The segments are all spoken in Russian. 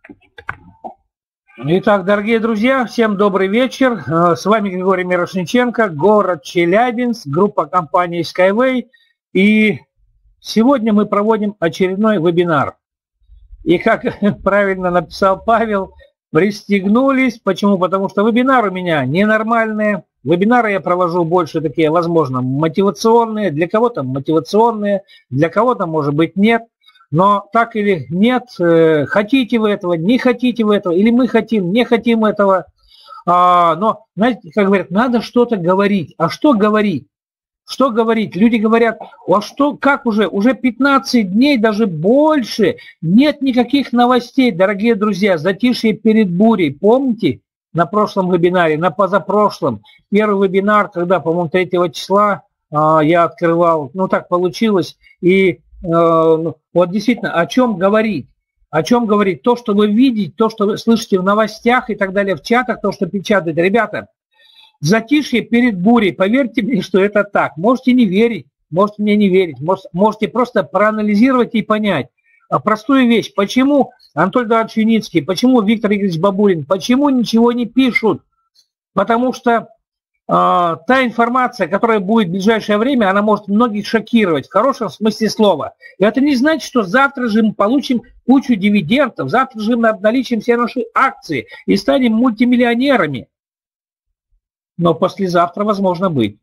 Итак, дорогие друзья, всем добрый вечер. С вами Григорий Мирошниченко, город Челябинск, группа компании Skyway. И сегодня мы проводим очередной вебинар. И как правильно написал Павел, пристегнулись. Почему? Потому что вебинар у меня ненормальные. Вебинары я провожу больше такие, возможно, мотивационные. Для кого-то мотивационные, для кого-то, может быть, нет. Но так или нет, хотите вы этого, не хотите вы этого, или мы хотим, не хотим этого. Но, знаете, как говорят, надо что-то говорить. А что говорить? Что говорить? Люди говорят, а что, как уже 15 дней, даже больше, нет никаких новостей, дорогие друзья, затишье перед бурей. Помните, на прошлом вебинаре, на позапрошлом, первый вебинар, когда, по-моему, 3 числа я открывал, ну так получилось, и вот действительно, о чем говорить? О чем говорить? То, что вы видите, то, что вы слышите в новостях и так далее, в чатах, то, что печатают. Ребята, затишье перед бурей, поверьте мне, что это так. Можете не верить, можете мне не верить, можете просто проанализировать и понять простую вещь. Почему Анатолий Эдуардович Юницкий, почему Виктор Игоревич Бабурин, почему ничего не пишут? Потому что та информация, которая будет в ближайшее время, она может многих шокировать, в хорошем смысле слова. И это не значит, что завтра же мы получим кучу дивидендов, завтра же мы обналичим все наши акции и станем мультимиллионерами. Но послезавтра возможно быть.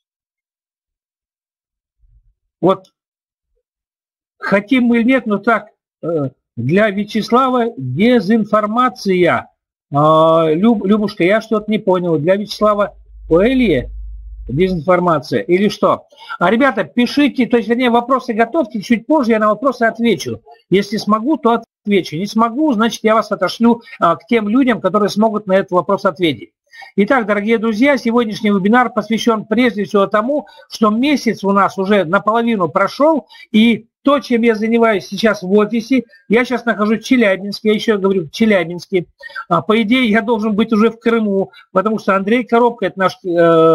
Вот хотим мы или нет, но так, для Вячеслава дезинформация. Любушка, я что-то не понял. Для Вячеслава Коэлье дезинформация или что? Ребята, пишите, то есть, вернее, вопросы готовьте, чуть позже я на вопросы отвечу. Если смогу, то отвечу. Не смогу, значит, я вас отошлю к тем людям, которые смогут на этот вопрос ответить. Итак, дорогие друзья, сегодняшний вебинар посвящен прежде всего тому, что месяц у нас уже наполовину прошел, и то, чем я занимаюсь сейчас в офисе, я сейчас нахожусь в Челябинске, я еще говорю в Челябинске. По идее, я должен быть уже в Крыму, потому что Андрей Коробко, это наш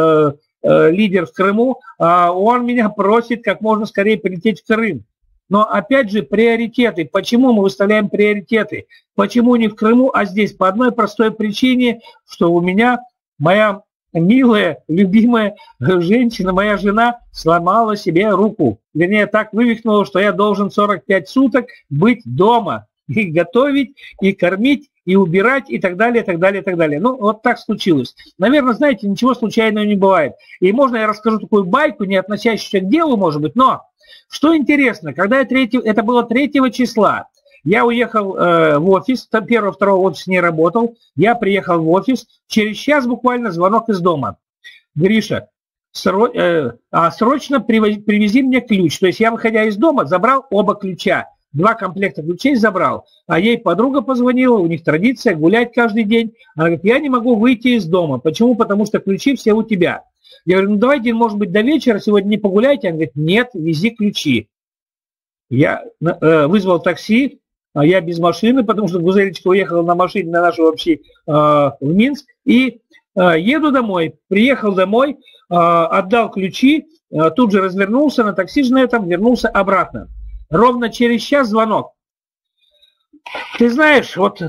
лидер в Крыму, он меня просит как можно скорее прилететь в Крым. Но опять же, приоритеты. Почему мы выставляем приоритеты? Почему не в Крыму, а здесь? По одной простой причине, что у меня моя милая, любимая женщина, моя жена, сломала себе руку. Вернее, так вывихнула, что я должен 45 суток быть дома. И готовить, и кормить, и убирать, и так далее, и так далее, и так далее. Ну, вот так случилось. Наверное, знаете, ничего случайного не бывает. И можно я расскажу такую байку, не относящуюся к делу, может быть, но что интересно, когда это было 3 числа, я уехал в офис, 1-2 офис не работал, я приехал в офис, через час буквально звонок из дома. Гриша, срочно привези мне ключ. То есть я, выходя из дома, забрал оба ключа. 2 комплекта ключей забрал. А ей подруга позвонила, у них традиция гулять каждый день. Она говорит, я не могу выйти из дома. Почему? Потому что ключи все у тебя. Я говорю, ну давайте, может быть, до вечера сегодня не погуляйте. Она говорит, нет, вези ключи. Я вызвал такси, я без машины, потому что Гузелечка уехала на машине на нашу вообще в Минск. И еду домой. Приехал домой, отдал ключи, тут же развернулся на такси же на этом, вернулся обратно. Ровно через час звонок. Ты знаешь, вот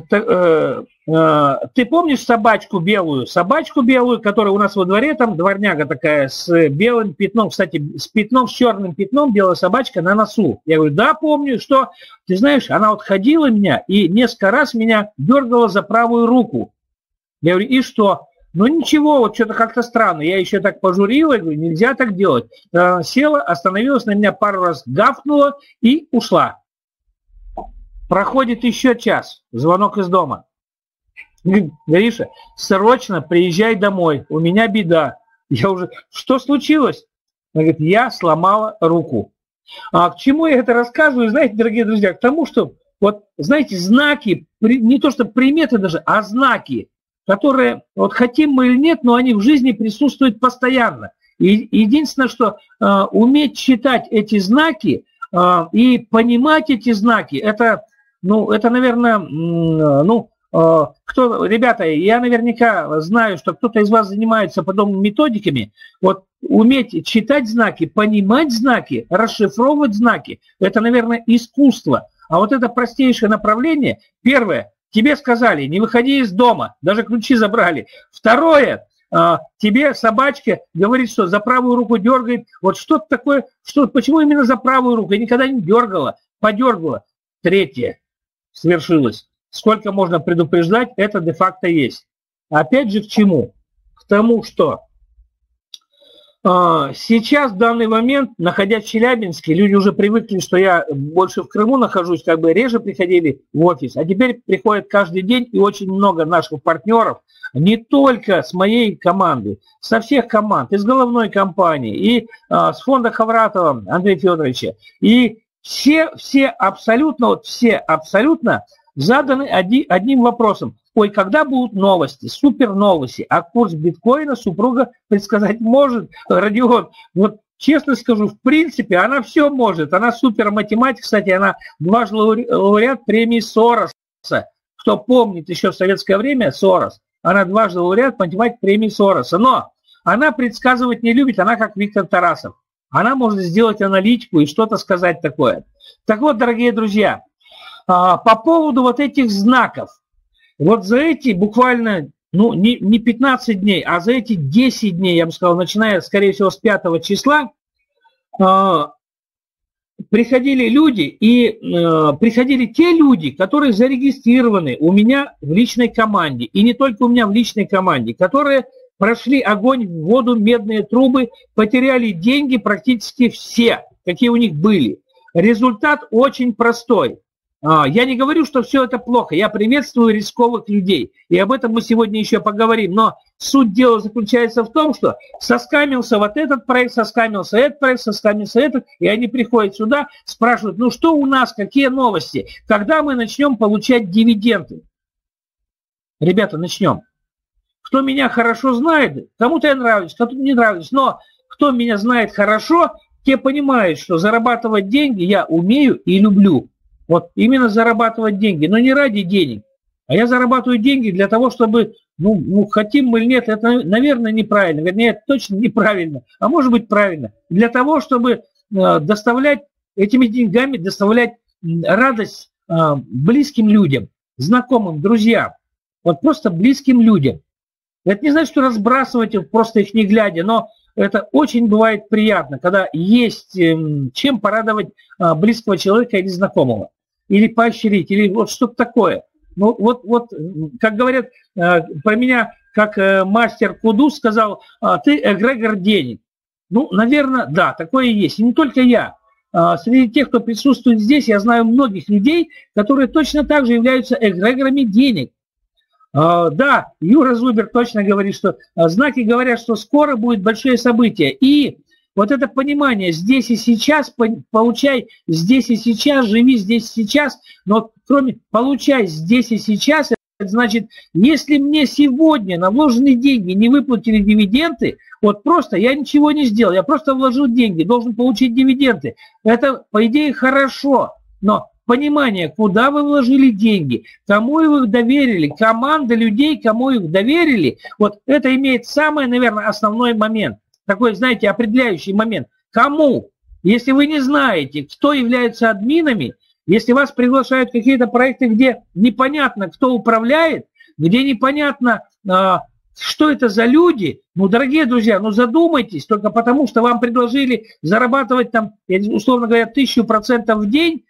ты помнишь собачку белую, которая у нас во дворе, там дворняга такая с белым пятном, кстати, с черным пятном, белая собачка на носу. Я говорю, да, помню, что, ты знаешь, она вот ходила меня и несколько раз меня дергала за правую руку. Я говорю, и что? Ну ничего, вот что-то как-то странно. Я еще так пожурила, говорю, нельзя так делать. Села, остановилась на меня, пару раз гавкнула и ушла. Проходит еще час, звонок из дома. Гриша, срочно приезжай домой, у меня беда. Я уже, что случилось? Она говорит, я сломала руку. А к чему я это рассказываю, знаете, дорогие друзья? К тому, что, вот, знаете, знаки, не то что приметы даже, а знаки, которые, вот хотим мы или нет, но они в жизни присутствуют постоянно. И единственное, что уметь читать эти знаки и понимать эти знаки, это, наверное, ребята, я наверняка знаю, что кто-то из вас занимается подобными методиками. Вот уметь читать знаки, понимать знаки, расшифровывать знаки, это, наверное, искусство. А вот это простейшее направление, первое, тебе сказали, не выходи из дома, даже ключи забрали. Второе, тебе собачка говорит, что за правую руку дергает. Вот что-то такое, почему именно за правую руку? Я никогда не дергала, подергала. Третье свершилось. Сколько можно предупреждать, это де-факто есть. Опять же к чему? К тому, что сейчас, в данный момент, находясь в Челябинске, люди уже привыкли, что я больше в Крыму нахожусь, как бы реже приходили в офис, а теперь приходят каждый день, и очень много наших партнеров, не только с моей команды, со всех команд, из головной компании, и с фонда Хавратова Андрея Федоровича, и все абсолютно заданы одним вопросом. Ой, когда будут новости, супер новости, а курс биткоина супруга предсказать может, Родион. Вот честно скажу, в принципе, она все может. Она супер математик, кстати, она дважды лауреат премии Сороса. Кто помнит еще в советское время Сорос, она дважды лауреат математик премии Сороса. Но она предсказывать не любит, она как Виктор Тарасов. Она может сделать аналитику и что-то сказать такое. Так вот, дорогие друзья, по поводу вот этих знаков. Вот за эти буквально, не 15 дней, а за эти 10 дней, я бы сказал, начиная, скорее всего, с 5 числа, приходили люди, и приходили те люди, которые зарегистрированы у меня в личной команде, и не только у меня в личной команде, которые прошли огонь, воду, медные трубы, потеряли деньги практически все, какие у них были. Результат очень простой. Я не говорю, что все это плохо, я приветствую рисковых людей, и об этом мы сегодня еще поговорим, но суть дела заключается в том, что соскамился вот этот проект, соскамился этот проект, соскамился этот, и они приходят сюда, спрашивают, ну что у нас, какие новости, когда мы начнем получать дивиденды? Ребята, начнем. Кто меня хорошо знает, кому-то я нравлюсь, кому-то не нравлюсь, но кто меня знает хорошо, те понимают, что зарабатывать деньги я умею и люблю. Вот именно зарабатывать деньги, но не ради денег. А я зарабатываю деньги для того, чтобы, хотим мы или нет, это, наверное, неправильно. Вернее, это точно неправильно, а может быть правильно. Для того, чтобы доставлять этими деньгами, доставлять радость близким людям, знакомым, друзьям. Вот просто близким людям. Это не значит, что разбрасывать их, просто их не глядя, но это очень бывает приятно, когда есть чем порадовать близкого человека или знакомого. Или поощрить, или вот что-то такое. Ну, вот, как говорят про меня, как мастер Кудус сказал, ты эгрегор денег. Ну, наверное, да, такое и есть. И не только я. Среди тех, кто присутствует здесь, я знаю многих людей, которые точно так же являются эгрегорами денег. Да, Юра Зубер точно говорит, что знаки говорят, что скоро будет большое событие. И вот это понимание здесь и сейчас, получай здесь и сейчас, живи здесь и сейчас, но кроме получай здесь и сейчас, это значит, если мне сегодня на вложенные деньги не выплатили дивиденды, вот просто я ничего не сделал, я просто вложил деньги, должен получить дивиденды. Это, по идее, хорошо, но понимание, куда вы вложили деньги, кому вы их доверили, команда людей, кому их доверили, вот это имеет самый, наверное, основной момент. Такой, знаете, определяющий момент. Кому? Если вы не знаете, кто является админами, если вас приглашают в какие-то проекты, где непонятно, кто управляет, где непонятно, что это за люди, дорогие друзья, задумайтесь, только потому, что вам предложили зарабатывать там, условно говоря, 1000% в день,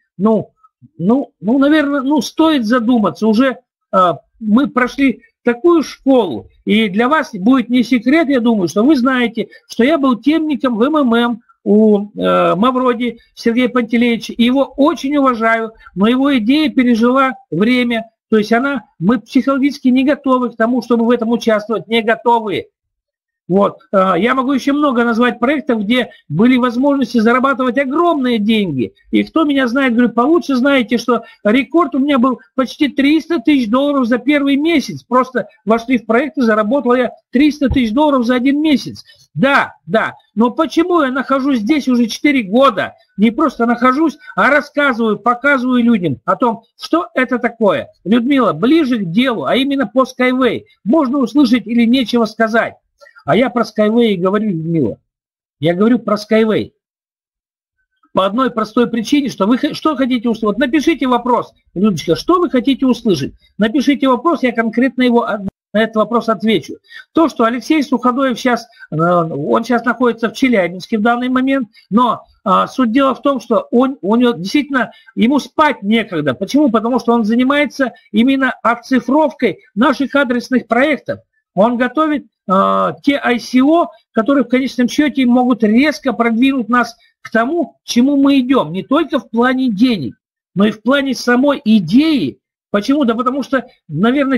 наверное, стоит задуматься. Уже мы прошли такую школу, и для вас будет не секрет, я думаю, что вы знаете, что я был темником в МММ у Мавроди Сергея Пантелеевича, и его очень уважаю, но его идея пережила время, то есть мы психологически не готовы к тому, чтобы в этом участвовать, не готовы. Вот. Я могу еще много назвать проектов, где были возможности зарабатывать огромные деньги. И кто меня знает, говорю, получше знаете, что рекорд у меня был почти $300 тысяч за первый месяц. Просто вошли в проект и заработал я $300 тысяч за один месяц. Да. Но почему я нахожусь здесь уже 4 года? Не просто нахожусь, а рассказываю, показываю людям о том, что это такое. Людмила, ближе к делу, а именно по Skyway. Можно услышать или нечего сказать. А я про Skyway говорю, Людмила. Я говорю про Skyway. по одной простой причине, что вы что хотите услышать. Вот напишите вопрос, Людочка, что вы хотите услышать? Напишите вопрос, я конкретно на этот вопрос отвечу. То, что Алексей Суходоев сейчас, он сейчас находится в Челябинске в данный момент, но суть дела в том, что у него действительно, ему спать некогда. Почему? Потому что он занимается именно оцифровкой наших адресных проектов. Он готовит те ICO, которые в конечном счете могут резко продвинуть нас к тому, к чему мы идем. Не только в плане денег, но и в плане самой идеи. Почему? Да потому что, наверное,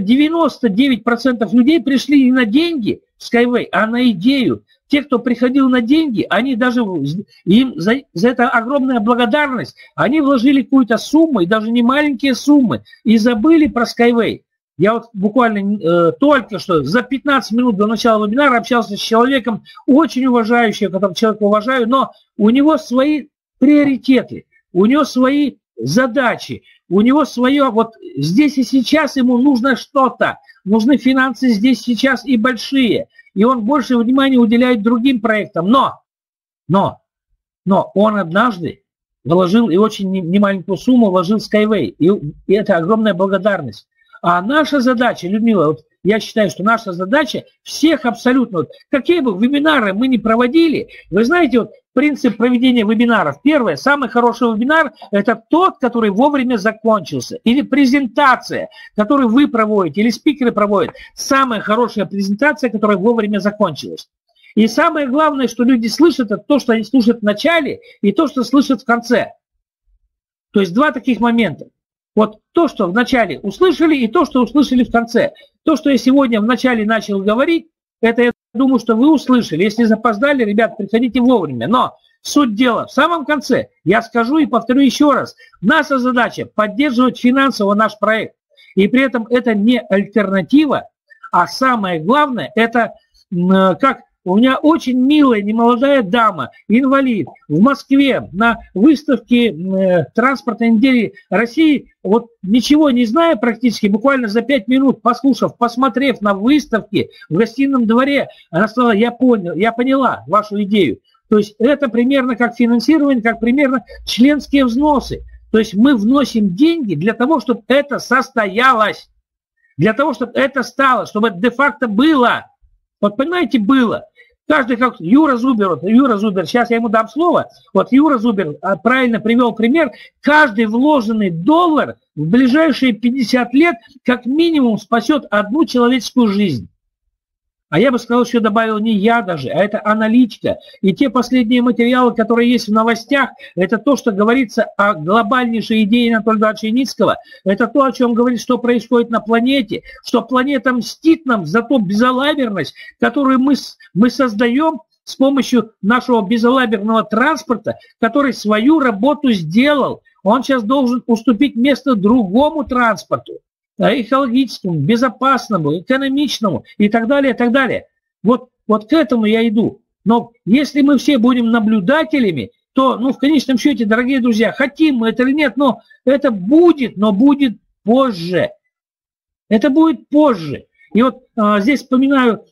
99% людей пришли не на деньги Skyway, а на идею. Те, кто приходил на деньги, они даже, им за это огромная благодарность, они вложили какую-то сумму, и даже не маленькие суммы, и забыли про Skyway. Я вот буквально только что за 15 минут до начала вебинара общался с человеком, очень уважающим, которого человека уважаю, но у него свои приоритеты, у него свои задачи, у него свое, вот здесь и сейчас ему нужно что-то, нужны финансы здесь сейчас и большие, и он больше внимания уделяет другим проектам, но он однажды вложил и очень немаленькую сумму вложил в Skyway, и это огромная благодарность. А наша задача, Людмила, вот я считаю, что наша задача всех абсолютно, вот, какие бы вебинары мы ни проводили, вы знаете, вот принцип проведения вебинаров. Первое, самый хороший вебинар – это тот, который вовремя закончился. Или презентация, которую вы проводите, или спикеры проводят. Самая хорошая презентация, которая вовремя закончилась. И самое главное, что люди слышат, это то, что они слушают в начале, и то, что слышат в конце. То есть два таких момента. Вот то, что в начале услышали, и то, что услышали в конце. То, что я сегодня в начале начал говорить, это я думаю, что вы услышали. Если запоздали, ребят, приходите вовремя. Но суть дела, в самом конце, я скажу и повторю еще раз, наша задача поддерживать финансово наш проект. И при этом это не альтернатива, а самое главное, это как... У меня очень милая немолодая дама, инвалид, в Москве на выставке транспортной недели России, вот ничего не зная практически, буквально за 5 минут послушав, посмотрев на выставки в гостином дворе, она сказала, я поняла вашу идею. То есть это примерно как финансирование, как примерно членские взносы. То есть мы вносим деньги для того, чтобы это состоялось, для того, чтобы это стало, чтобы это де-факто было. Вот понимаете, было. Каждый, как Юра Зубер, сейчас я ему дам слово, вот Юра Зубер правильно привел пример, каждый вложенный доллар в ближайшие 50 лет как минимум спасет одну человеческую жизнь. А я бы сказал, что добавил не я даже, а это аналитика. И те последние материалы, которые есть в новостях, это то, что говорится о глобальнейшей идее Анатолия Эдуардовича Яницкого. Это то, о чем говорит, что происходит на планете, что планета мстит нам за ту безалаберность, которую мы создаем с помощью нашего безалаберного транспорта, который свою работу сделал. Он сейчас должен уступить место другому транспорту. Экологическому, безопасному, экономичному и так далее, и так далее. Вот к этому я иду. Но если мы все будем наблюдателями, то, в конечном счете, дорогие друзья, хотим мы это или нет, но это будет, но будет позже. Это будет позже. И вот здесь вспоминаю,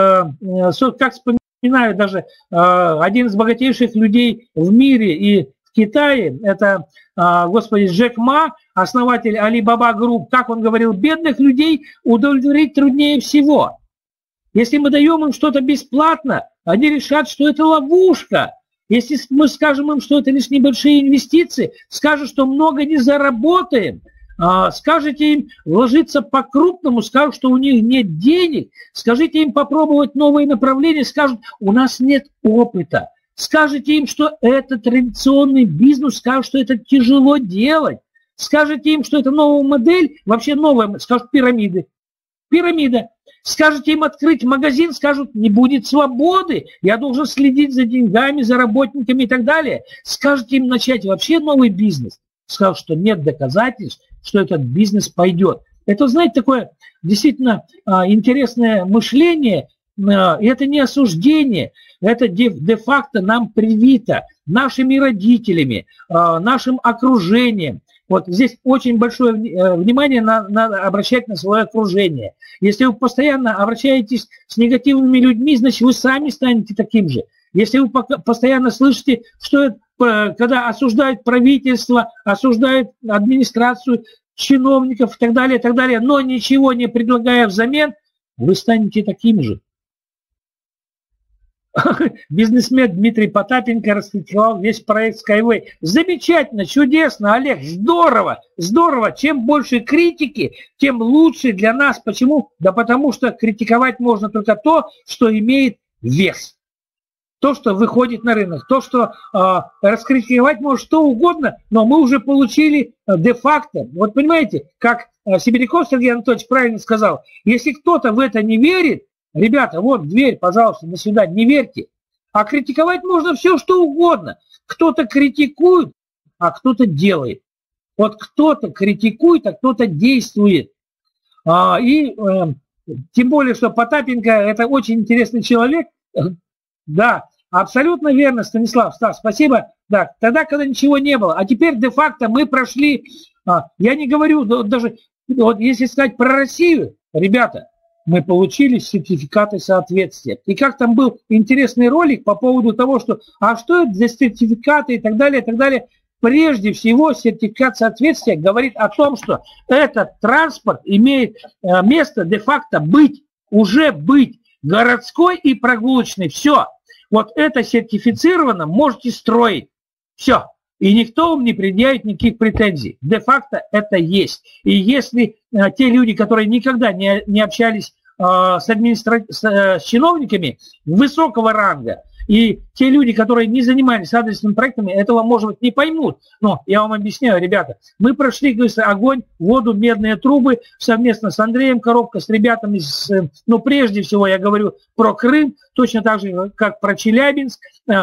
как вспоминаю даже один из богатейших людей в мире и в Китае, это, господи, Джек Ма, основатель Alibaba Group, как он говорил, бедных людей удовлетворить труднее всего. Если мы даем им что-то бесплатно, они решат, что это ловушка. Если мы скажем им, что это лишь небольшие инвестиции, скажут, что много не заработаем, скажите им вложиться по-крупному, скажут, что у них нет денег, скажите им попробовать новые направления, скажут, у нас нет опыта. Скажите им, что это традиционный бизнес, скажут, что это тяжело делать. Скажите им, что это новая модель, вообще новая, скажут пирамиды. Пирамида. Скажете им открыть магазин, скажут, не будет свободы, я должен следить за деньгами, за работниками и так далее. Скажете им начать вообще новый бизнес, скажут, что нет доказательств, что этот бизнес пойдет. Это, знаете, такое действительно интересное мышление, это не осуждение, это де-факто нам привито нашими родителями, нашим окружением. Вот здесь очень большое внимание надо обращать на свое окружение. Если вы постоянно обращаетесь с негативными людьми, значит, вы сами станете таким же. Если вы постоянно слышите, что когда осуждают правительство, осуждают администрацию, чиновников и так далее, но ничего не предлагая взамен, вы станете таким же. Бизнесмен Дмитрий Потапенко раскритиковал весь проект Skyway. Замечательно, чудесно, Олег, здорово, здорово. Чем больше критики, тем лучше для нас. Почему? Да потому что критиковать можно только то, что имеет вес. То, что выходит на рынок, то, что раскритиковать может что угодно, но мы уже получили де-факто. Вот понимаете, как Сибиряков Сергей Анатольевич правильно сказал, если кто-то в это не верит, ребята, вот дверь, пожалуйста, до свидания, не верьте. А критиковать можно все, что угодно. Кто-то критикует, а кто-то делает. Вот кто-то критикует, а кто-то действует. Тем более, что Потапенко – это очень интересный человек. Да, абсолютно верно, Станислав, Стас, спасибо. Да, тогда, когда ничего не было. А теперь де-факто мы прошли, я не говорю, даже вот если сказать про Россию, ребята, мы получили сертификаты соответствия. И как там был интересный ролик по поводу того, что, что это за сертификаты и так далее, и так далее. Прежде всего, сертификат соответствия говорит о том, что этот транспорт имеет место де-факто быть, уже быть. Городской и прогулочный. Все. Вот это сертифицировано, можете строить. Все. И никто вам не предъявит никаких претензий. Де-факто это есть. И если те люди, которые никогда не общались с чиновниками высокого ранга, и те люди, которые не занимались адресными проектами, этого, может быть, не поймут. Но я вам объясняю, ребята, мы прошли, говорится, огонь, воду, медные трубы совместно с Андреем Коробко, с ребятами, прежде всего я говорю про Крым, точно так же, как про Челябинск.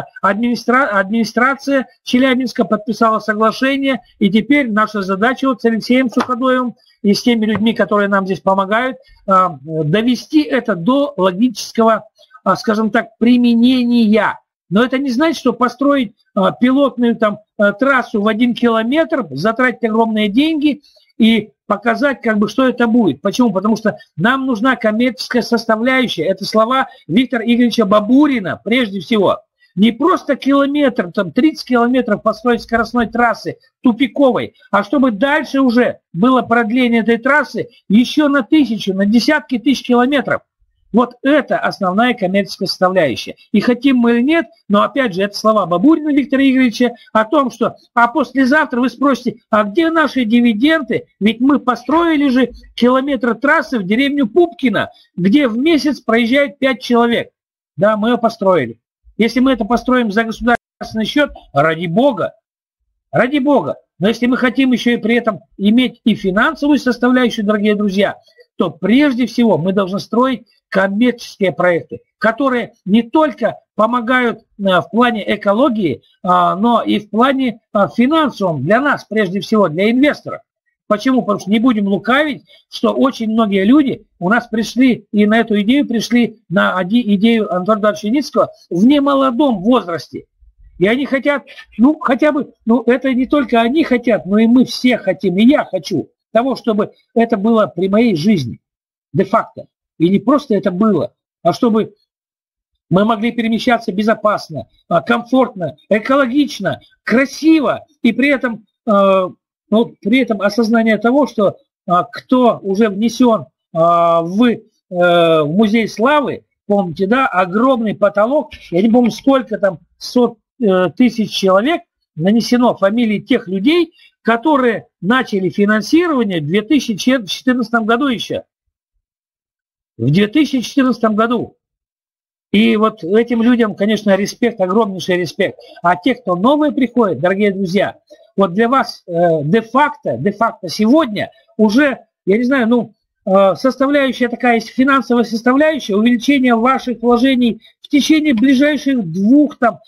Администрация Челябинска подписала соглашение, и теперь наша задача вот с Алексеем Суходоевым и с теми людьми, которые нам здесь помогают, довести это до логического, скажем так, применения. Но это не значит, что построить пилотную трассу в 1 километр, затратить огромные деньги и показать, что это будет. Почему? Потому что нам нужна коммерческая составляющая. Это слова Виктора Игоревича Бабурина, прежде всего. Не просто километр, 30 километров построить скоростной трассы тупиковой, а чтобы дальше уже было продление этой трассы еще на 1000, на десятки тысяч километров. Вот это основная коммерческая составляющая. И хотим мы или нет, но опять же, это слова Бабурина Виктора Игоревича о том, что послезавтра вы спросите, а где наши дивиденды? Ведь мы построили же километр трассы в деревню Пупкино, где в месяц проезжает 5 человек. Да, мы ее построили. Если мы это построим за государственный счет, ради бога. Ради бога. Но если мы хотим еще и при этом иметь и финансовую составляющую, дорогие друзья, то прежде всего мы должны строить коммерческие проекты, которые не только помогают в плане экологии, но и в плане финансовом для нас, прежде всего, для инвесторов. Почему? Потому что не будем лукавить, что очень многие люди у нас пришли и на эту идею пришли, на идею Антона Эдуардовича Яницкого в немолодом возрасте. И они хотят, это не только они хотят, но и мы все хотим, и я хочу того, чтобы это было при моей жизни, де-факто. И не просто это было, а чтобы мы могли перемещаться безопасно, комфортно, экологично, красиво, и при этом осознание того, что кто уже внесен в музей славы, помните, да, огромный потолок, я не помню, сколько там, 100 тысяч человек нанесено фамилии тех людей, которые начали финансирование в 2014 году еще. В 2014 году. И вот этим людям, конечно, респект, огромнейший респект. А те, кто новые приходят, дорогие друзья, вот для вас де-факто сегодня уже, я не знаю, составляющая такая есть, финансовая составляющая, увеличение ваших вложений в течение ближайших 2-3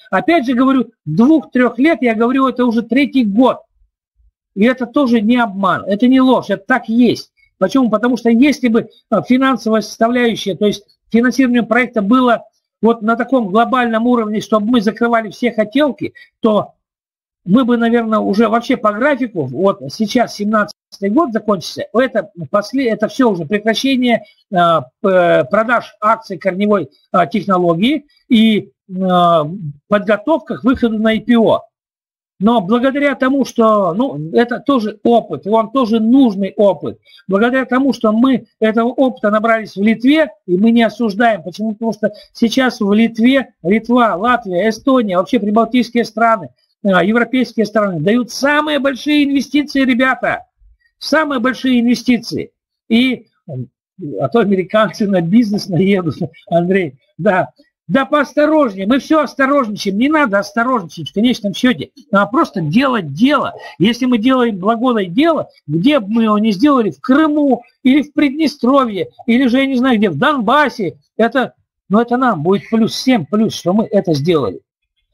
лет, я говорю, это уже 3-й год. И это тоже не обман, это не ложь, это так есть. Почему? Потому что если бы финансовая составляющая, то есть финансирование проекта было вот на таком глобальном уровне, чтобы мы закрывали все хотелки, то мы бы, наверное, уже вообще по графику, вот сейчас 17-й год закончится, это все уже прекращение продаж акций корневой технологии и подготовка к выходу на IPO. Но благодаря тому, что, ну, это тоже опыт, и он тоже нужный опыт, благодаря тому, что мы этого опыта набрались в Литве, и мы не осуждаем. Почему? Потому что сейчас в Литве, Литва, Латвия, Эстония, вообще прибалтийские страны, европейские страны дают самые большие инвестиции, ребята, самые большие инвестиции. И, а то американцы на бизнес наедут, Андрей, да. Да поосторожнее, мы все осторожничаем, не надо осторожничать в конечном счете, а просто делать дело. Если мы делаем благое дело, где бы мы его не сделали, в Крыму или в Приднестровье, или же, я не знаю где, в Донбассе, это нам будет плюс 7, плюс, что мы это сделали.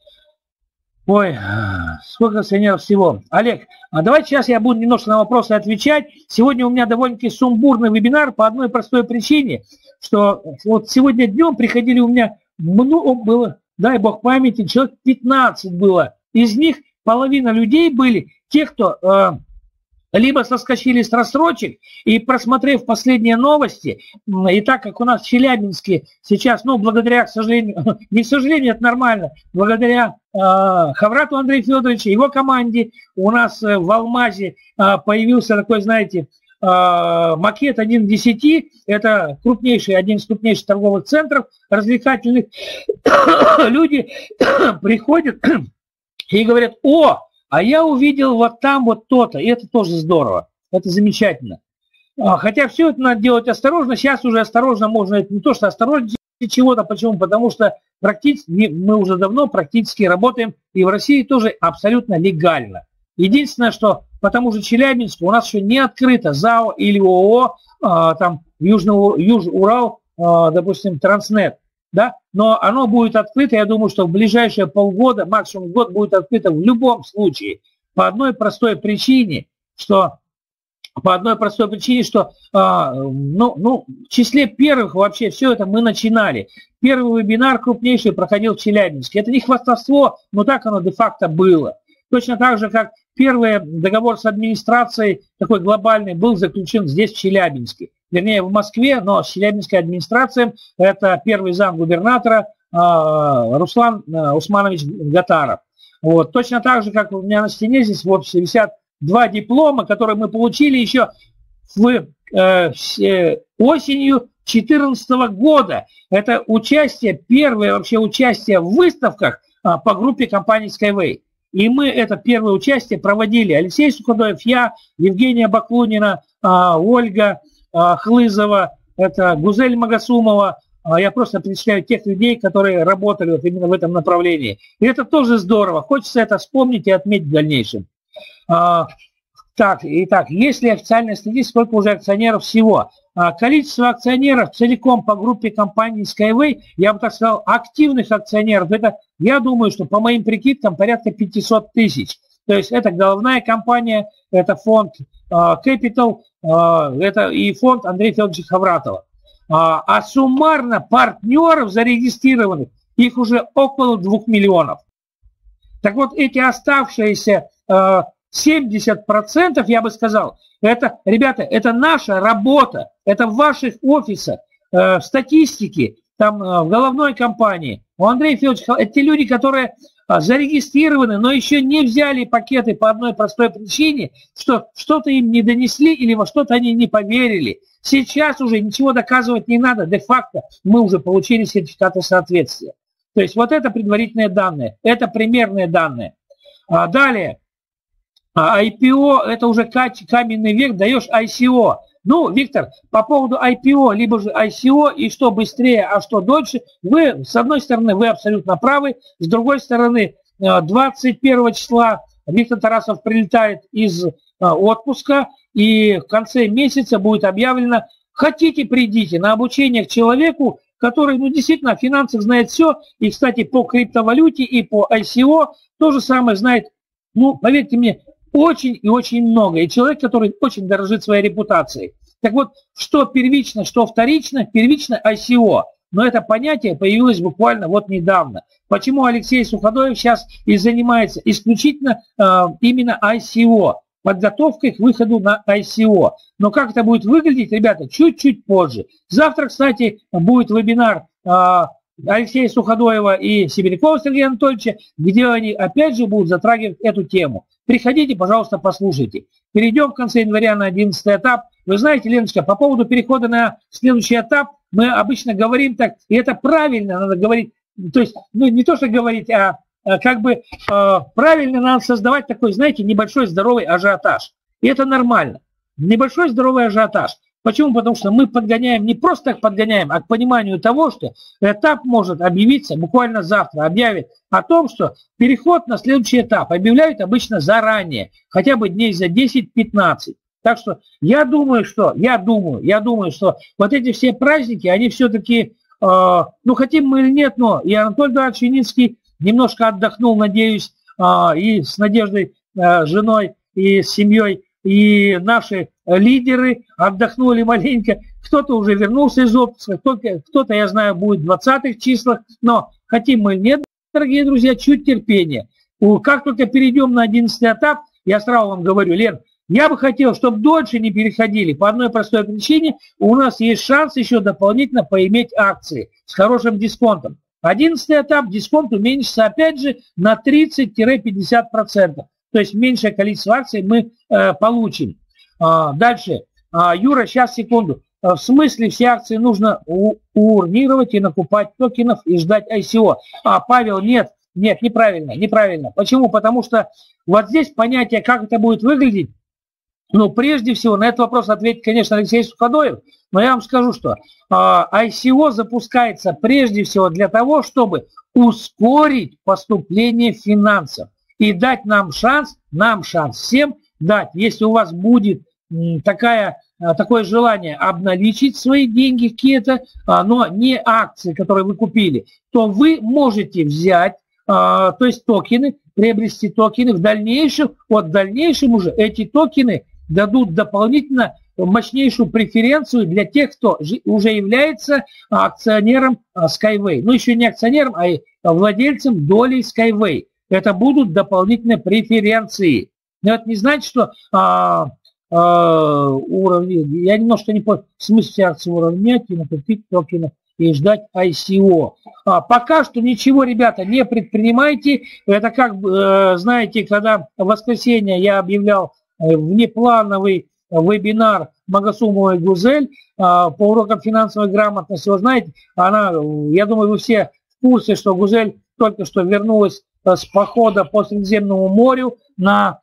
Ой, сколько акционеров всего. Олег, а давайте сейчас я буду немножко на вопросы отвечать. Сегодня у меня довольно-таки сумбурный вебинар по одной простой причине, что вот сегодня днем приходили у меня много было, дай бог памяти, человек 15 было. Из них половина людей были те, кто либо соскочили с рассрочек и, просмотрев последние новости, и так как у нас в Челябинске сейчас, ну, благодаря, к сожалению, не к сожалению, это нормально, благодаря Хаврату Андрею Федоровичу, его команде, у нас в Алмазе появился такой, знаете, макет 1 к 10, это один из крупнейших торговых центров развлекательных. Люди приходят и говорят: о, а я увидел вот там вот то-то, и это тоже здорово, это замечательно. Хотя все это надо делать осторожно, сейчас уже осторожно можно, это не то, что осторожно чего-то, почему? Потому что практически, мы уже давно практически работаем, и в России тоже абсолютно легально. Единственное, что по тому же Челябинску у нас еще не открыто ЗАО или ООО, там Юж-Урал, допустим, Транснет, да, но оно будет открыто, я думаю, что в ближайшие полгода, максимум год будет открыто в любом случае, по одной простой причине, что в числе первых вообще все это мы начинали. Первый вебинар крупнейший проходил в Челябинске. Это не хвастовство, но так оно де-факто было. Точно так же, как первый договор с администрацией, такой глобальный, был заключен здесь, в Челябинске. Вернее, в Москве, но с челябинской администрацией. Это первый замгубернатора Руслан Усманович Гатаров. Вот. Точно так же, как у меня на стене здесь в офисе висят 2 диплома, которые мы получили еще осенью 2014 года. Это первое вообще участие в выставках по группе компании Skyway. И мы это первое участие проводили. Алексей Суходоев, я, Евгения Баклунина, Ольга Хлызова, это Гузель Магасумова. Я просто перечисляю тех людей, которые работали вот именно в этом направлении. И это тоже здорово. Хочется это вспомнить и отметить в дальнейшем. Итак, есть ли официальная статистика, сколько уже акционеров всего? Количество акционеров целиком по группе компании Skyway, я бы так сказал, активных акционеров, это, я думаю, что по моим прикидкам порядка 500 тысяч. То есть это головная компания, это фонд Capital, это и фонд Андрея Федоровича Хавратова. А суммарно партнеров зарегистрированных, их уже около 2 миллионов. Так вот, эти оставшиеся 70%, я бы сказал, это, ребята, это наша работа, это в ваших офисах, в статистике, там, в головной компании. У Андрея Федоровича, это те люди, которые зарегистрированы, но еще не взяли пакеты по одной простой причине, что что-то им не донесли или во что-то они не поверили. Сейчас уже ничего доказывать не надо, де-факто мы уже получили сертификаты соответствия. То есть вот это предварительные данные, это примерные данные. Далее. IPO – это уже каменный век, даешь ICO. Ну, Виктор, по поводу IPO, либо же ICO, и что быстрее, а что дольше, вы, с одной стороны, вы абсолютно правы, с другой стороны, 21 числа Виктор Тарасов прилетает из отпуска, и в конце месяца будет объявлено: хотите, придите на обучение к человеку, который, ну, действительно, в финансах знает все, и, кстати, по криптовалюте и по ICO то же самое знает, ну, поверьте мне, очень и очень много. И человек, который очень дорожит своей репутацией. Так вот, что первично, что вторично, первично ICO. Но это понятие появилось буквально вот недавно. Почему Алексей Суходоев сейчас и занимается исключительно именно ICO, подготовкой к выходу на ICO. Но как это будет выглядеть, ребята, чуть-чуть позже. Завтра, кстати, будет вебинар Алексея Суходоева и Сибирякова Сергея Анатольевича, где они опять же будут затрагивать эту тему. Приходите, пожалуйста, послушайте. Перейдем в конце января на 11-й этап. Вы знаете, Леночка, по поводу перехода на следующий этап, мы обычно говорим так, и это правильно, надо говорить, то есть, ну, не то, что говорить, а как бы правильно надо создавать такой, знаете, небольшой здоровый ажиотаж. И это нормально. Небольшой здоровый ажиотаж. Почему? Потому что мы подгоняем, не просто так подгоняем, а к пониманию того, что этап может объявиться буквально завтра, объявит о том, что переход на следующий этап объявляют обычно заранее, хотя бы дней за 10-15. Так что я думаю, что вот эти все праздники, они все-таки, ну хотим мы или нет, но и Анатолий Эдуардович Юницкий немножко отдохнул, надеюсь, и с Надеждой, женой, и с семьей, и наши лидеры отдохнули маленько. Кто-то уже вернулся из отпуска, кто-то, я знаю, будет в 20-х числах. Но хотим мы или нет, дорогие друзья, чуть терпения. Как только перейдем на 11-й этап, я сразу вам говорю, Лен, я бы хотел, чтобы дольше не переходили. По одной простой причине, у нас есть шанс еще дополнительно поиметь акции с хорошим дисконтом. 11-й этап, дисконт уменьшится опять же на 30-50%. То есть меньшее количество акций мы получим. Дальше. Юра, сейчас, секунду. В смысле все акции нужно урнировать и накупать токенов и ждать ICO? Павел, нет, неправильно. Почему? Потому что вот здесь понятие, как это будет выглядеть, ну, прежде всего, на этот вопрос ответит, конечно, Алексей Суходоев, но я вам скажу, что ICO запускается прежде всего для того, чтобы ускорить поступление финансов и дать нам шанс всем дать, если у вас будет такое желание обналичить свои деньги какие-то, но не акции, которые вы купили, то вы можете взять, то есть токены, приобрести токены в дальнейшем уже эти токены дадут дополнительно мощнейшую преференцию для тех, кто уже является акционером Skyway. Ну, еще не акционером, а владельцем долей Skyway. Это будут дополнительные преференции. Но это не значит, что уровни, я немножко не понял, в смысле акции уравнять и накупить токенов и ждать ICO. Пока что ничего, ребята, не предпринимайте. Это как, знаете, когда в воскресенье я объявлял внеплановый вебинар Магасумова и Гузель по урокам финансовой грамотности. Вы знаете, я думаю, вы все в курсе, что Гузель только что вернулась с похода по Средиземному морю на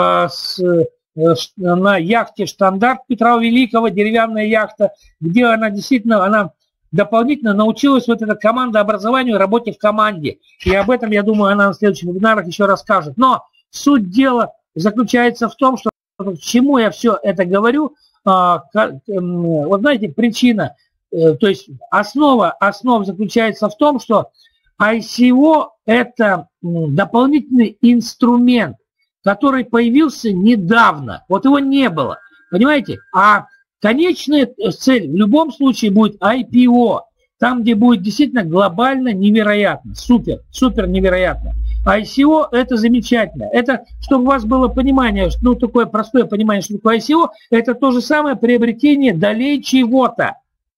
яхте «Штандарт» Петра Великого, деревянная яхта, где она действительно, дополнительно научилась вот это командообразованию, работе в команде. И об этом, я думаю, она на следующих вебинарах еще расскажет. Но суть дела заключается в том, что к чему я все это говорю. Вот знаете, причина, то есть основа заключается в том, что ICO – это дополнительный инструмент, который появился недавно. Вот его не было. Понимаете? А конечная цель в любом случае будет IPO. Там, где будет действительно глобально невероятно. Супер невероятно. ICO – это замечательно. Это, чтобы у вас было понимание, ну, такое простое понимание, что такое ICO, это то же самое приобретение долей чего-то.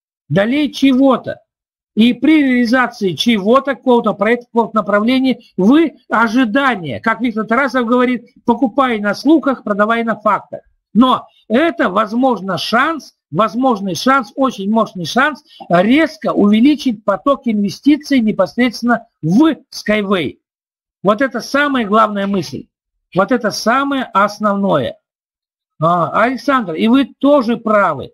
И при реализации чего-то, какого-то проекта, какого-то направления, вы ожидание, как Виктор Тарасов говорит, покупай на слухах, продавай на фактах. Но это возможный шанс, очень мощный шанс резко увеличить поток инвестиций непосредственно в Skyway. Вот это самая главная мысль. Вот это самое основное. Александр, и вы тоже правы.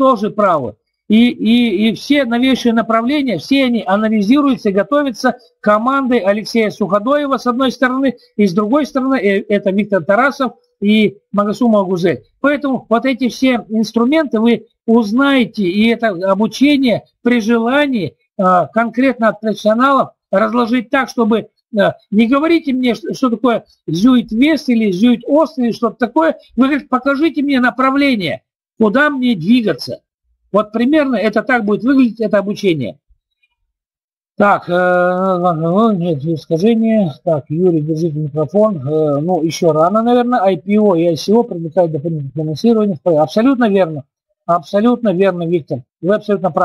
И все новейшие направления, все они анализируются и готовятся командой Алексея Суходоева с одной стороны, и с другой стороны это Виктор Тарасов и Магасумова Гузель. Поэтому вот эти все инструменты вы узнаете, и это обучение при желании конкретно от профессионалов разложить так, чтобы не говорите мне, что такое Зюит-Вест или Зюит-Ост или что-то такое. Вы говорите, покажите мне направление, куда мне двигаться. Вот примерно это так будет выглядеть, это обучение. Так, нет, искажения. Так, Юрий, держите микрофон. Ну, еще рано, наверное. IPO и ICO привлекают дополнительное финансирование. Абсолютно верно, Виктор. Вы абсолютно правы.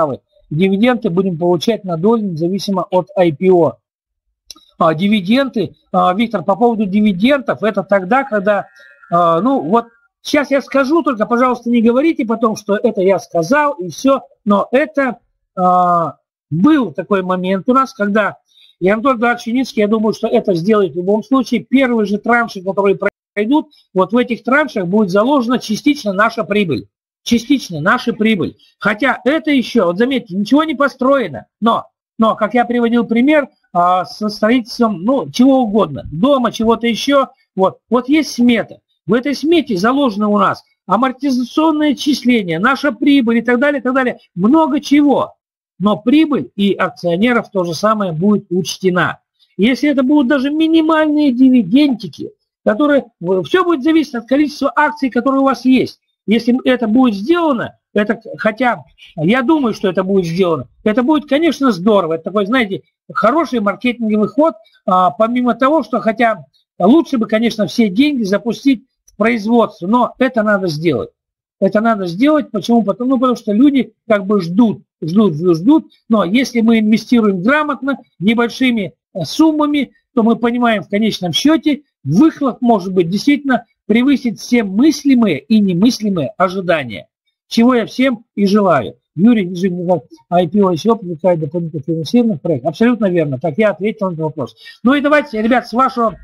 дивиденды будем получать на долю, независимо от IPO. Дивиденды, Виктор, по поводу дивидендов, это тогда, когда, ну вот сейчас я скажу, только, пожалуйста, не говорите потом, что это я сказал и все, но это был такой момент у нас, когда и Анатолий Дарчиницкий, я думаю, что это сделает в любом случае, первые же транши, которые пройдут, вот в этих траншах будет заложена частично наша прибыль. Частично наша прибыль. Хотя это еще, вот заметьте, ничего не построено, но как я приводил пример, со строительством, ну, чего угодно, дома, чего-то еще, вот есть смета. В этой смете заложено у нас амортизационное отчисление, наша прибыль и так далее, много чего. Но прибыль и акционеров то же самое будет учтена. Если это будут даже минимальные дивидендики, которые, все будет зависеть от количества акций, которые у вас есть. Если это будет сделано, это, хотя я думаю, что это будет сделано, это будет, конечно, здорово. Это такой, знаете, хороший маркетинговый ход, помимо того, что хотя лучше бы, конечно, все деньги запустить в производство, но это надо сделать. Это надо сделать. Почему? Потому что люди как бы ждут. Но если мы инвестируем грамотно, небольшими суммами, то мы понимаем в конечном счете, выхлоп может быть действительно превысить все мыслимые и немыслимые ожидания. Чего я всем и желаю. Юрий, IPO и SEO привлекает дополнительных финансированных проектов. Абсолютно верно. Так я ответил на этот вопрос. Ну и давайте, ребят, с вашего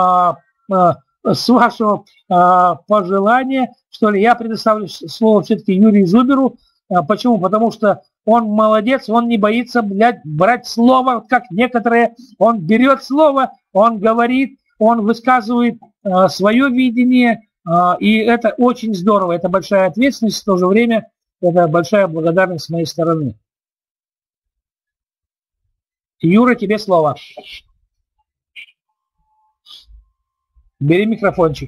пожелания, что ли, я предоставлю слово все-таки Юрию Зуберу. Почему? Потому что он молодец, он не боится, брать слово, как некоторые. Он берет слово, он говорит, он высказывает свое видение, и это очень здорово. Это большая ответственность, в то же время это большая благодарность с моей стороны. Юра, тебе слово. Бери микрофончик.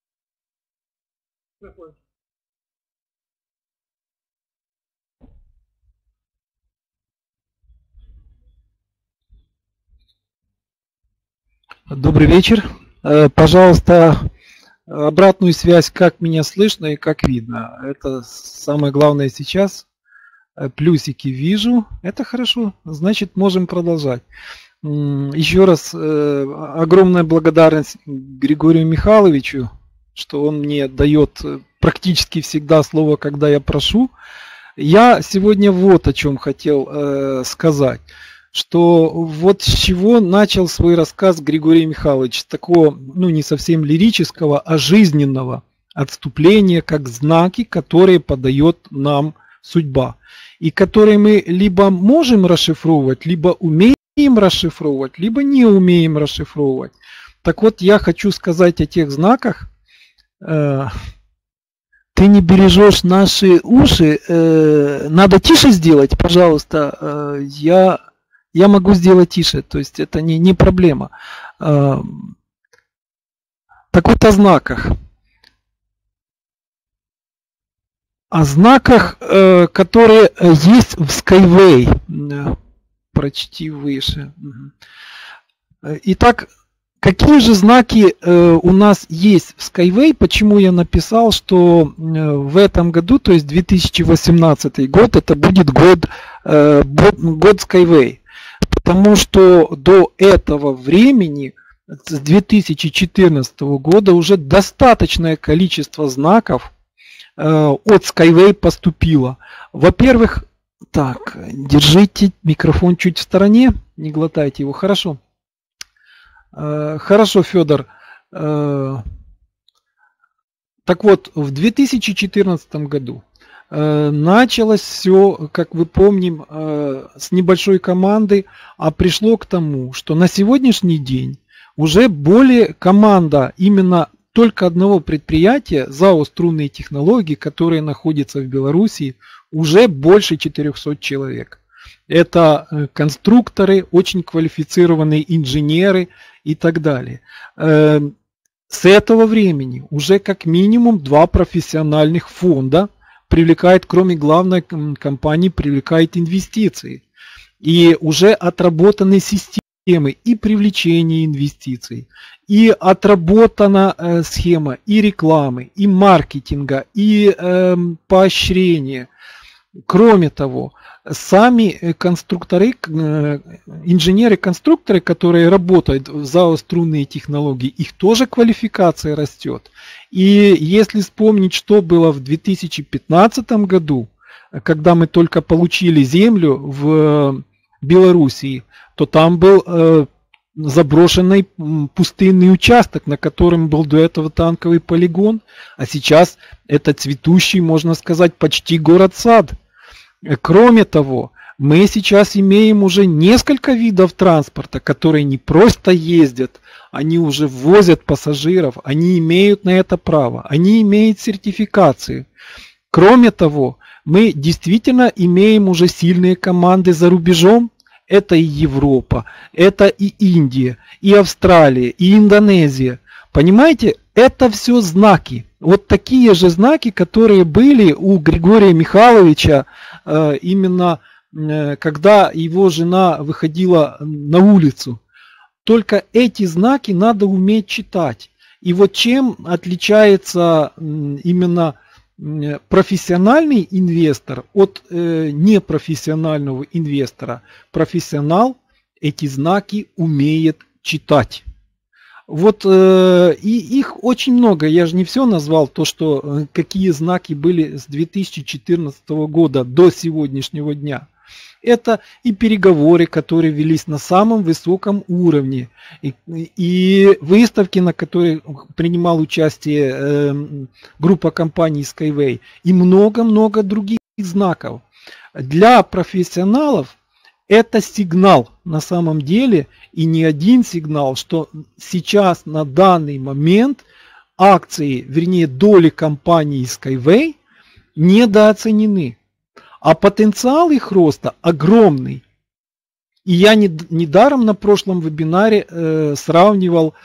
Добрый вечер. Пожалуйста, обратную связь, как меня слышно и как видно. Это самое главное сейчас. Плюсики вижу. Это хорошо. Значит, можем продолжать. Еще раз огромная благодарность Григорию Михайловичу, что он мне дает практически всегда слово, когда я прошу. Я сегодня вот о чем хотел сказать. Что вот с чего начал свой рассказ Григорий Михайлович, с такого, ну не совсем лирического, а жизненного отступления, как знаки, которые подает нам судьба. И которые мы либо можем расшифровывать, либо умеем расшифровывать, либо не умеем расшифровывать. Так вот, я хочу сказать о тех знаках. Ты не бережешь наши уши, надо тише сделать, пожалуйста, я могу сделать тише, то есть это не проблема. Так вот о знаках. О знаках, которые есть в Skyway. Прочти выше. Итак, какие же знаки у нас есть в Skyway? Почему я написал, что в этом году, то есть 2018 год, это будет год Skyway? Потому что до этого времени, с 2014 года, уже достаточное количество знаков от Skyway поступило. Во-первых, так, держите микрофон чуть в стороне, не глотайте его, хорошо. Хорошо, Федор. Так вот, в 2014 году началось все, как вы помним, с небольшой команды, а пришло к тому, что на сегодняшний день уже команда именно только одного предприятия, ЗАО «Струнные технологии», которое находится в Беларуси, уже больше 400 человек. Это конструкторы, очень квалифицированные инженеры и так далее. С этого времени уже как минимум 2 профессиональных фонда привлекает, кроме главной компании, привлекает инвестиции. И уже отработаны системы и привлечения инвестиций, и отработана схема и рекламы, и маркетинга, и поощрения. Кроме того, сами конструкторы, инженеры-конструкторы, которые работают в ЗАО «Струнные технологии», их тоже квалификация растет. И если вспомнить, что было в 2015 году, когда мы только получили землю в Белоруссии, то там был заброшенный пустынный участок, на котором был до этого танковый полигон, а сейчас это цветущий, можно сказать, почти город-сад. Кроме того, мы сейчас имеем уже несколько видов транспорта, которые не просто ездят, они уже ввозят пассажиров, они имеют на это право, они имеют сертификацию. Кроме того, мы действительно имеем уже сильные команды за рубежом. Это и Европа, это и Индия, и Австралия, и Индонезия. Понимаете, это все знаки. Вот такие же знаки, которые были у Григория Михайловича, именно когда его жена выходила на улицу. Только эти знаки надо уметь читать. И вот чем отличается именно профессиональный инвестор от непрофессионального инвестора? Профессионал эти знаки умеет читать. Вот и их очень много. Я же не все назвал, то, что какие знаки были с 2014 года до сегодняшнего дня. Это и переговоры, которые велись на самом высоком уровне, и выставки, на которых принимал участие группа компаний Skyway, и много-много других знаков. Для профессионалов это сигнал на самом деле, и не один сигнал, что сейчас на данный момент акции, вернее доли компании Skyway недооценены. А потенциал их роста огромный. И я недаром на прошлом вебинаре сравнивал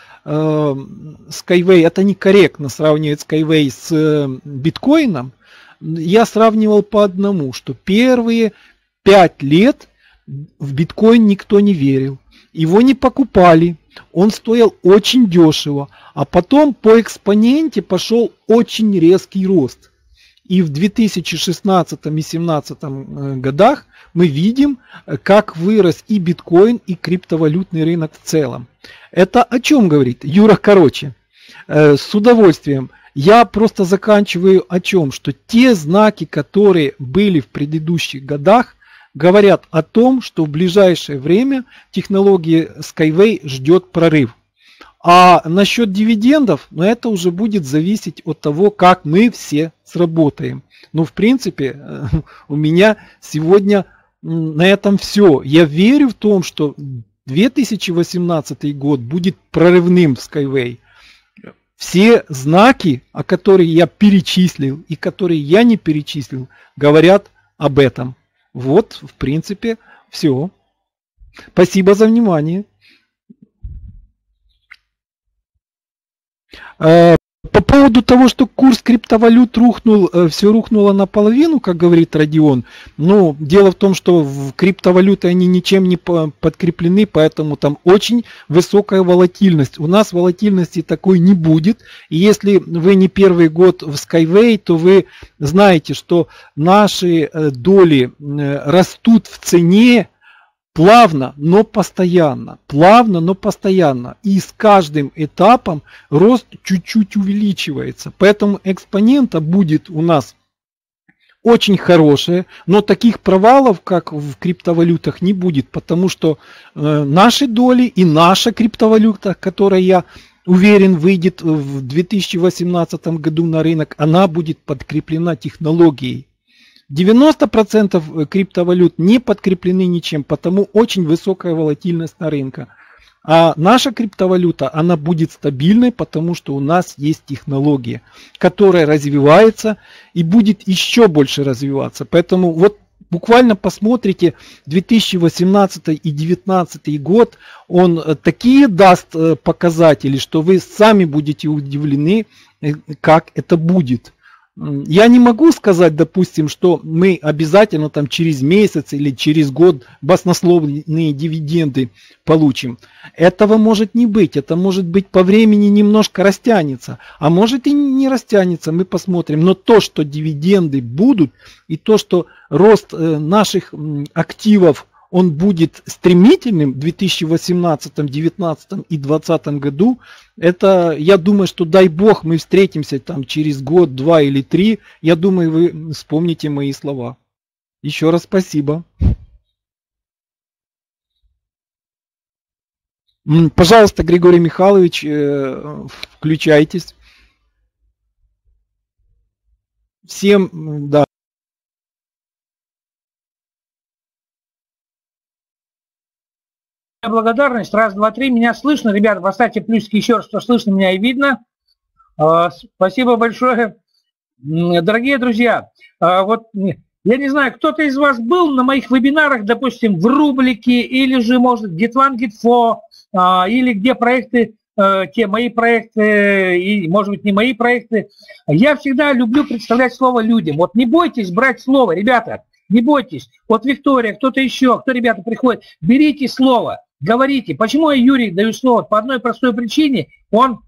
Skyway. Это некорректно сравнивать Skyway с биткоином. Я сравнивал по одному, что первые 5 лет в биткоин никто не верил. Его не покупали. Он стоил очень дешево. А потом по экспоненте пошел очень резкий рост. И в 2016 и 2017 годах мы видим, как вырос и биткоин, и криптовалютный рынок в целом. Это о чем говорит? Юра, короче, с удовольствием. Я просто заканчиваю о чем? Что те знаки, которые были в предыдущих годах, говорят о том, что в ближайшее время технологии Skyway ждет прорыв. А насчет дивидендов, это уже будет зависеть от того, как мы все сработаем. Но в принципе у меня сегодня на этом все. Я верю в том, что 2018 год будет прорывным в Skyway. Все знаки, о которых я перечислил и которые я не перечислил, говорят об этом. Вот, в принципе, все. Спасибо за внимание. По поводу того, что курс криптовалют рухнул, все рухнуло наполовину, как говорит Родион. Но дело в том, что в криптовалюты они ничем не подкреплены, поэтому там очень высокая волатильность. У нас волатильности такой не будет. И если вы не первый год в Skyway, то вы знаете, что наши доли растут в цене плавно, но постоянно. Плавно, но постоянно. И с каждым этапом рост чуть-чуть увеличивается. Поэтому экспонента будет у нас очень хорошая, но таких провалов, как в криптовалютах, не будет. Потому что наши доли и наша криптовалюта, которая, я уверен, выйдет в 2018 году на рынок, она будет подкреплена технологией. 90% криптовалют не подкреплены ничем, потому очень высокая волатильность на рынке. А наша криптовалюта, она будет стабильной, потому что у нас есть технология, которая развивается и будет еще больше развиваться. Поэтому вот буквально посмотрите 2018 и 2019 год, он такие даст показатели, что вы сами будете удивлены, как это будет. Я не могу сказать, допустим, что мы обязательно там через месяц или через год баснословные дивиденды получим. Этого может не быть. Это может быть по времени немножко растянется. А может и не растянется, мы посмотрим. Но то, что дивиденды будут, и то, что рост наших активов он будет стремительным в 2018, 2019 и 2020 году. Это, я думаю, что дай бог мы встретимся там через год, 2 или 3. Я думаю, вы вспомните мои слова. Еще раз спасибо. Пожалуйста, Григорий Михайлович, включайтесь. Всем, да. Благодарность. Раз, два, три. Меня слышно. Ребята, поставьте плюсики еще раз, что слышно меня и видно. Спасибо большое. Дорогие друзья, вот я не знаю, кто-то из вас был на моих вебинарах, допустим, в Рублике, или же, может, GetOne, GetFo, или где проекты, те мои проекты, и, может быть, не мои проекты. Я всегда люблю представлять слово людям. Вот не бойтесь брать слово, ребята, не бойтесь. Вот Виктория, кто-то еще, кто, ребята, приходит, берите слово. Говорите, почему я Юрий даю слово? По одной простой причине, он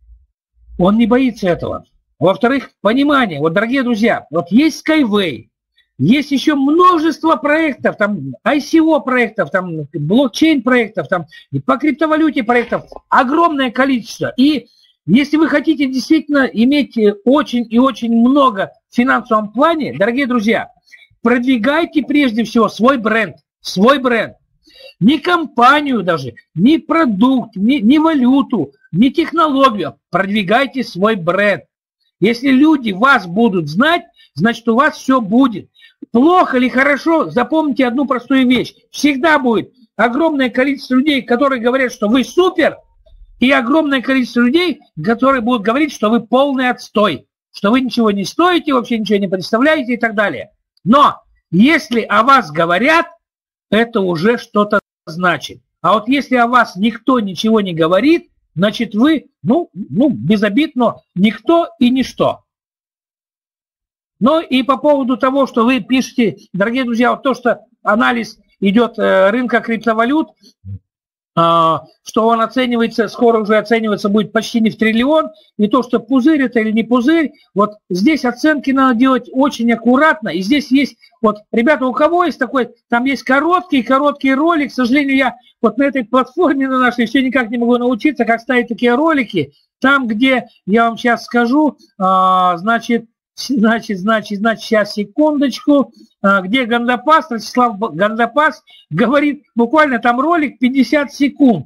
не боится этого. Во-вторых, понимание. Вот, дорогие друзья, вот есть Skyway, есть еще множество проектов, там ICO проектов, там блокчейн проектов, там по криптовалюте проектов, огромное количество. И если вы хотите действительно иметь очень и очень много в финансовом плане, дорогие друзья, продвигайте прежде всего свой бренд, свой бренд. Не компанию даже, не продукт, не валюту, не технологию. Продвигайте свой бренд. Если люди вас будут знать, значит, у вас все будет. Плохо или хорошо, запомните одну простую вещь. Всегда будет огромное количество людей, которые говорят, что вы супер, и огромное количество людей, которые будут говорить, что вы полный отстой, что вы ничего не стоите, вообще ничего не представляете и так далее. Но если о вас говорят, это уже что-то значит. А вот если о вас никто ничего не говорит, значит вы, без обид, но никто и ничто. Ну и по поводу того, что вы пишете, дорогие друзья, вот то, что анализ идет рынка криптовалют, что он оценивается, скоро уже оцениваться будет почти не в триллион, и то, что пузырь это или не пузырь, вот здесь оценки надо делать очень аккуратно, и здесь есть, вот, ребята, у кого есть такой, там есть короткий ролик, к сожалению, я вот на этой платформе на нашей все никак не могу научиться, как ставить такие ролики, там, где, я вам сейчас скажу, значит, сейчас, секундочку, где Гандапас, Ростислав Гандапас говорит, буквально там ролик 50 секунд.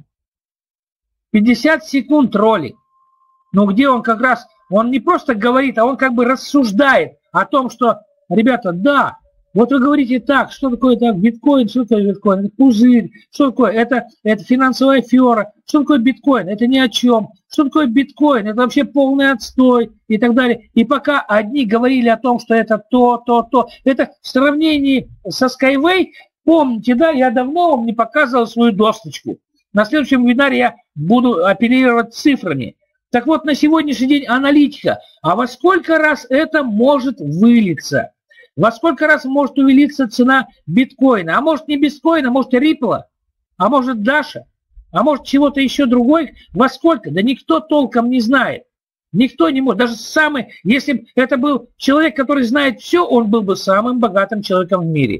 50 секунд ролик. Но где он как раз, он не просто говорит, а он как бы рассуждает о том, что, ребята, да, вот вы говорите так, что такое так, биткоин, что такое биткоин, это пузырь, что такое, это финансовая афера, что такое биткоин, это ни о чем, что такое биткоин, это вообще полный отстой и так далее. И пока одни говорили о том, что это то, это в сравнении со Skyway, помните, да, я давно вам не показывал свою досточку. На следующем вебинаре я буду апеллировать цифрами. Так вот, на сегодняшний день аналитика, а во сколько раз это может вылиться? Во сколько раз может увеличиться цена биткоина? А может не биткоина, а может и Ripple, а может Dash, а может чего-то еще другое? Во сколько? Да никто толком не знает. Никто не может. Даже самый, если бы это был человек, который знает все, он был бы самым богатым человеком в мире.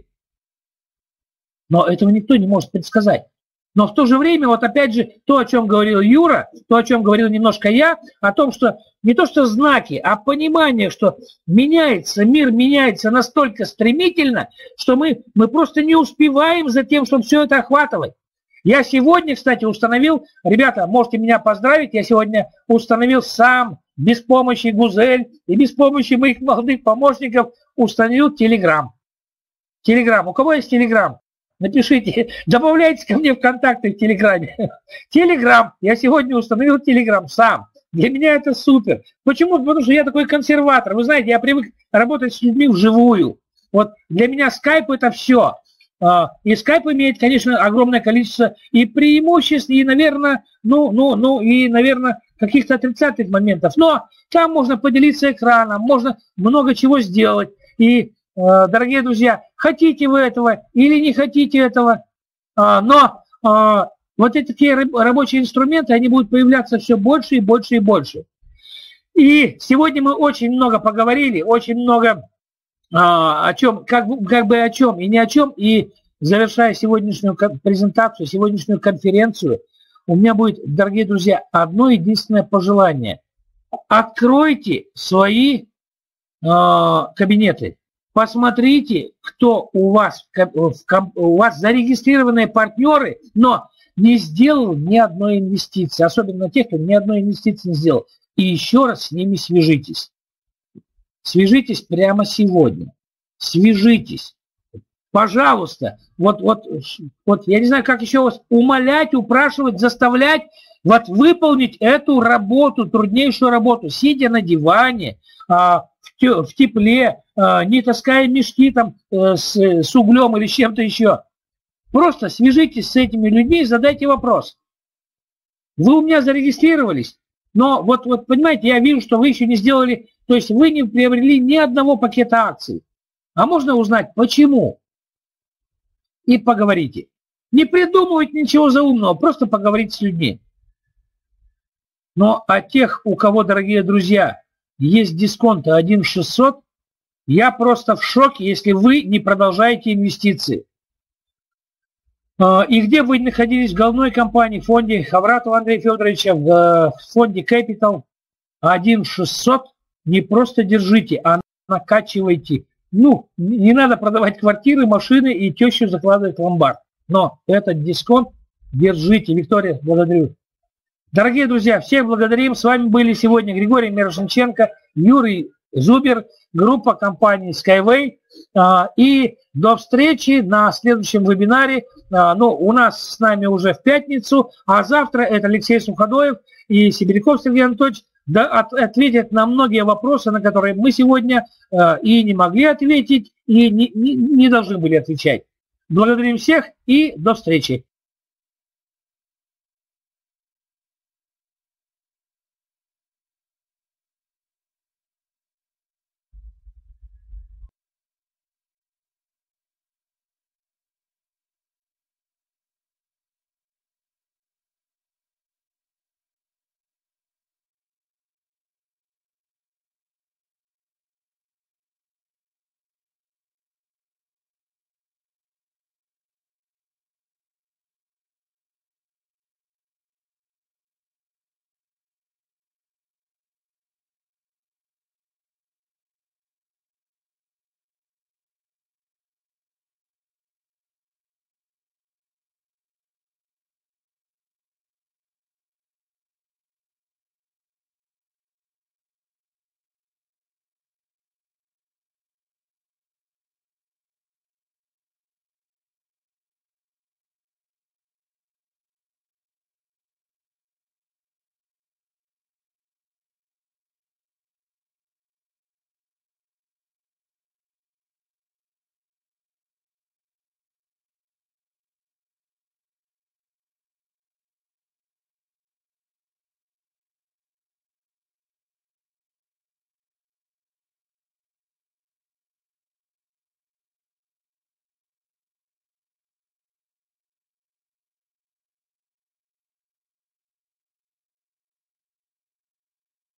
Но этого никто не может предсказать. Но в то же время, вот опять же, то, о чем говорил Юра, то, о чем говорил немножко я, о том, что не то что знаки, а понимание, что меняется, мир меняется настолько стремительно, что мы просто не успеваем за тем, чтобы все это охватывать. Я сегодня, кстати, установил, ребята, можете меня поздравить, я сегодня установил сам, без помощи Гузель и без помощи моих молодых помощников, установил Telegram. Telegram. У кого есть Telegram? Напишите, добавляйтесь ко мне в контакты в Телеграме. Телеграм. Я сегодня установил Телеграм сам. Для меня это супер. Почему? Потому что я такой консерватор. Вы знаете, я привык работать с людьми вживую. Вот для меня скайп это все. И скайп имеет, конечно, огромное количество и преимуществ, и, наверное, каких-то отрицательных моментов, но там можно поделиться экраном, можно много чего сделать. И, дорогие друзья, хотите вы этого или не хотите этого, но вот эти такие рабочие инструменты, они будут появляться все больше и больше и больше. И сегодня мы очень много поговорили, очень много о чем, как бы о чем и не о чем. И завершая сегодняшнюю презентацию, сегодняшнюю конференцию, у меня будет, дорогие друзья, одно единственное пожелание. Откройте свои кабинеты. Посмотрите, кто у вас зарегистрированные партнеры, но не сделал ни одной инвестиции. Особенно тех, кто ни одной инвестиции не сделал. И еще раз с ними свяжитесь. Свяжитесь прямо сегодня. Свяжитесь. Пожалуйста. Вот я не знаю, как еще вас умолять, упрашивать, заставлять выполнить эту работу, труднейшую работу, сидя на диване, в тепле, не таская мешки там с углем или с чем-то еще. Просто свяжитесь с этими людьми и задайте вопрос. Вы у меня зарегистрировались, но вот понимаете, я вижу, что вы еще не сделали, то есть вы не приобрели ни одного пакета акций. А можно узнать, почему? И поговорите. Не придумывайте ничего заумного, просто поговорите с людьми. Но о тех, у кого, дорогие друзья, есть дисконты 1,600, я просто в шоке, если вы не продолжаете инвестиции. И где бы вы находились в головной компании, в фонде Хавратова Андрея Федоровича, в фонде Capital, 1,600 не просто держите, а накачивайте. Ну, не надо продавать квартиры, машины и тещу закладывать в ломбард. Но этот дисконт держите. Виктория, благодарю. Дорогие друзья, всех благодарим. С вами были сегодня Григорий Мирошниченко, Юрий Зубер, группа компании Skyway. И до встречи на следующем вебинаре. У нас с нами уже в пятницу, а завтра это Алексей Суходоев и Сибиряков Сергей Анатольевич ответят на многие вопросы, на которые мы сегодня и не могли ответить, и не должны были отвечать. Благодарим всех и до встречи.